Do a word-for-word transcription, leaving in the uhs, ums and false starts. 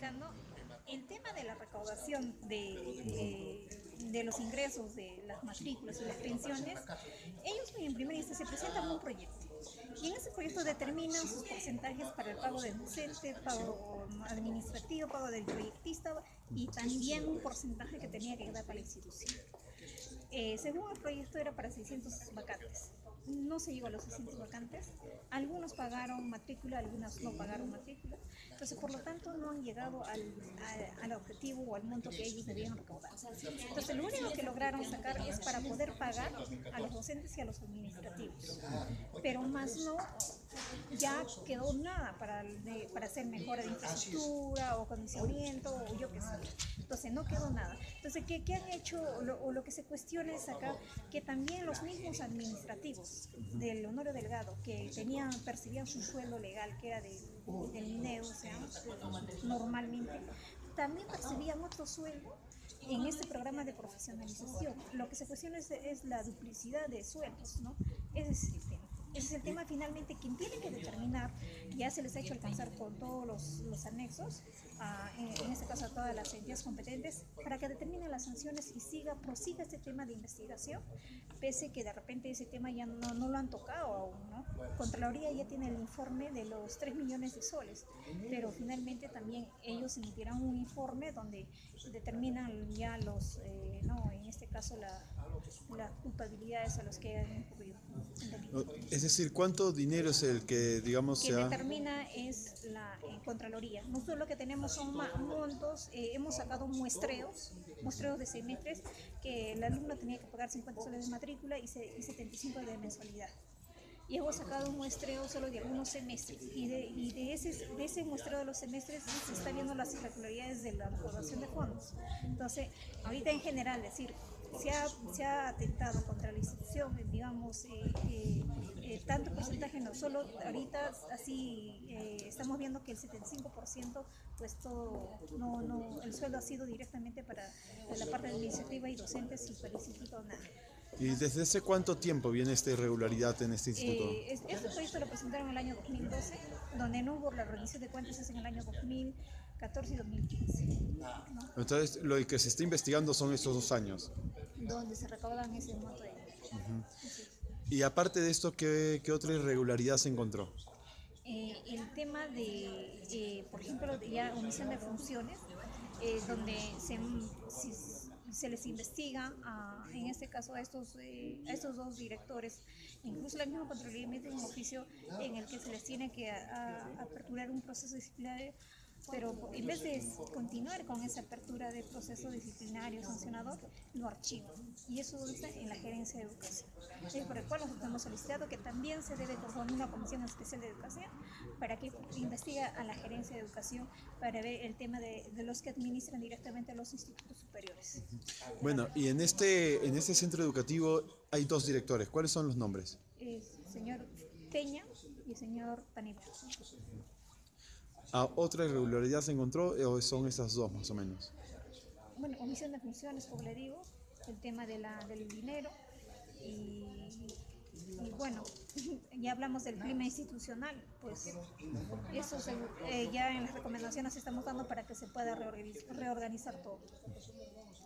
comentando, el tema de la recaudación de, eh, de los ingresos de las matrículas y las pensiones, ellos en primera instancia presentan un proyecto y en ese proyecto determinan sus porcentajes para el pago del docente, pago administrativo, pago del proyectista y también un porcentaje que tenía que dar para la institución. Eh, según el proyecto era para seiscientos vacantes. No se llegó a los seiscientos vacantes. Algunos pagaron matrícula, algunas no pagaron matrícula. Entonces, por lo tanto, no han llegado al, al, al objetivo o al monto que ellos debían recaudar. Entonces, lo único que lograron sacar es para poder pagar a los docentes y a los administrativos. Pero más no, ya quedó nada para, de, para hacer mejora de infraestructura o condicionamiento o yo qué sé. Entonces, no quedó nada. Entonces, ¿qué, qué han hecho? O lo, o lo que se cuestiona es acá que también los mismos administrativos del Honorio Delgado, que tenían, percibían su sueldo legal, que era de, del INEU, o sea, normalmente, también percibían otro sueldo en este programa de profesionalización. Lo que se cuestiona es, es la duplicidad de sueldos, ¿no? Ese es el tema. Ese es el tema finalmente quien tiene que determinar, ya se les ha hecho alcanzar con todos los, los anexos, a, en, en este caso a todas las entidades competentes, para que determinen las sanciones y siga, prosiga este tema de investigación, pese que de repente ese tema ya no, no lo han tocado aún, ¿no? Contraloría ya tiene el informe de los tres millones de soles, pero finalmente también ellos emitirán un informe donde determinan ya los, eh, no, en este caso la, las culpabilidades a los que han incurrido en delito. Es decir, ¿cuánto dinero es el que, digamos, Quien se ha... determina es la eh, Contraloría. Nosotros lo que tenemos son montos, eh, hemos sacado muestreos, muestreos de semestres, que el alumno tenía que pagar cincuenta soles de matrícula y, se, y setenta y cinco de mensualidad. Y hemos sacado un muestreo solo de algunos semestres y de, y de, ese, de ese muestreo de los semestres se está viendo las irregularidades de la recaudación de fondos. Entonces, ahorita en general, es decir, se ha, se ha atentado contra la institución, digamos, eh, eh, eh, tanto porcentaje, no solo ahorita así eh, estamos viendo que el setenta y cinco por ciento, pues todo, no, no, el sueldo ha sido directamente para la parte administrativa y docentes y para el instituto nada. ¿Y desde hace cuánto tiempo viene esta irregularidad en este instituto? Eh, este proyecto lo presentaron en el año dos mil doce, donde no hubo la rendición de cuentas es en el año dos mil catorce y dos mil quince, ¿no? Entonces, lo que se está investigando son estos dos años. Donde se recaudan ese monto de dinero. Uh-huh. Y aparte de esto, ¿qué, qué otra irregularidad se encontró? Eh, el tema de, eh, por ejemplo, de ya omisión de funciones, eh, donde se, si, se les investiga, a, en este caso a estos, eh, a estos dos directores, incluso la misma Contraloría emite un oficio en el que se les tiene que a, a aperturar un proceso disciplinario, pero en vez de continuar con esa apertura de proceso disciplinario sancionador, lo archivan. Y eso está en la gerencia de educación. Es por el cual nosotros hemos solicitado que también se debe conformar una comisión especial de educación para que investigue a la gerencia de educación para ver el tema de, de los que administran directamente los institutos superiores. Bueno, y en este, en este centro educativo hay dos directores. ¿Cuáles son los nombres? El señor Peña y el señor Panetta. ¿A otra irregularidad se encontró o son esas dos más o menos? Bueno, omisión de funciones, como le digo, el tema de la, del dinero y, y bueno, ya hablamos del clima institucional, pues eso se, eh, ya en las recomendaciones estamos dando para que se pueda reorganizar, reorganizar todo.